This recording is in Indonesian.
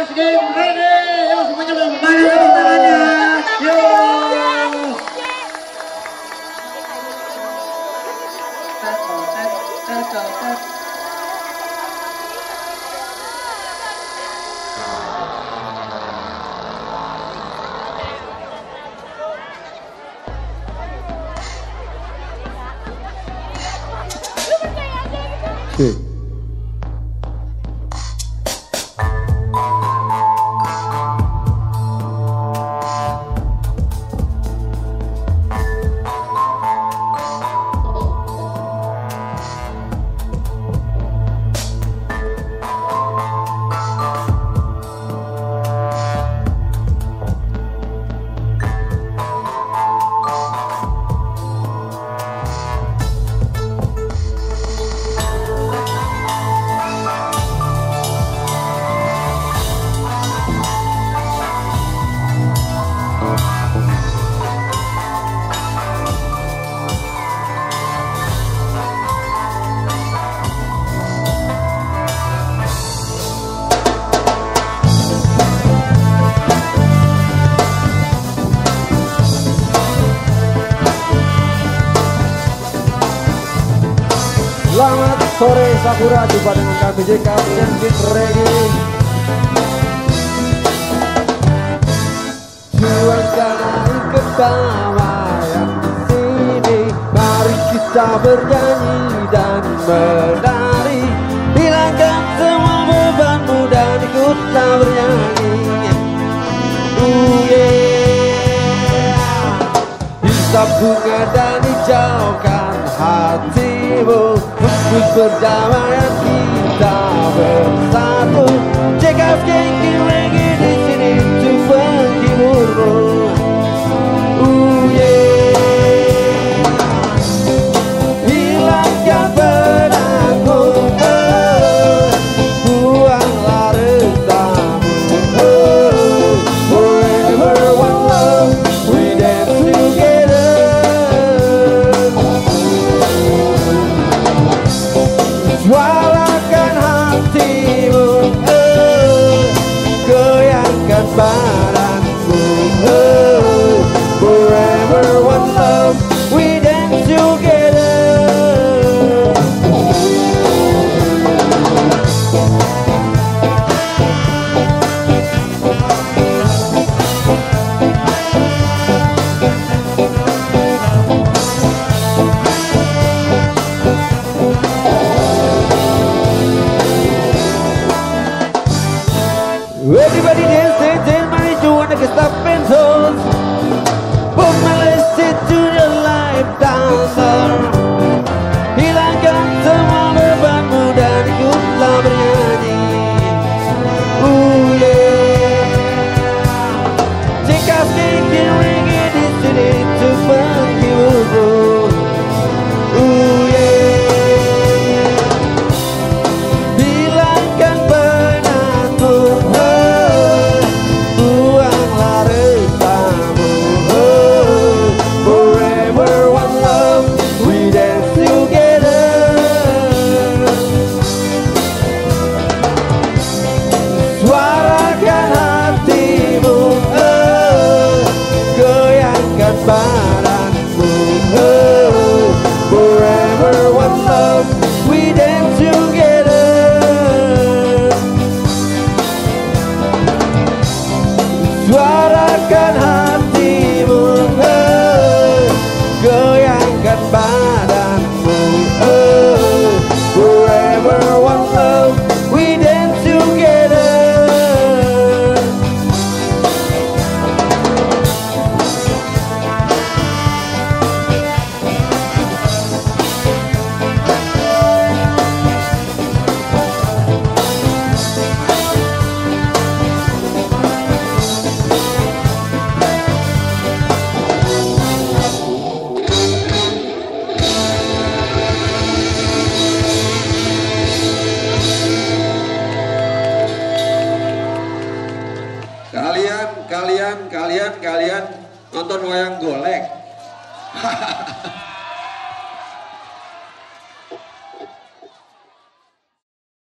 Game ready, yuk semuanya mana tepuk tangannya, yuk. Selamat sore Sakura, jumpa dengan kami JK Penyanyi Reggae. Juangkan kedamaian di sini, mari kita bernyanyi dan menari, hilangkan semua bebanmu dan ikutlah bernyanyi. Hisap bunga dan hijaukan hatimu, untuk perdamaian kita bersatu. Check out Yankee Reggae di sini untuk penghiburmu. Hilangkan benangmu, buanglah resahmu. Forever one love, we dance together. Suarakan hatimu, goyangkan badanmu. Forever one love, we dance together. Everybody dance, dance, dance, man, you wanna get stop and hold. Put my list to the life dancer. Hilangkan semua bebanmu dan ikutlah bernyanyi. Check out Yankee Reggae di sini untuk menghiburmu. Hilangkan benangmu, buanglah resahmu. Forever one love, we dance together. Suarakan hatimu, goyangkan badanmu. Forever one love, we dance together. Suarakan hatimu, goyangkan badanmu. Forever one love, we dance together. Kalian nonton wayang golek.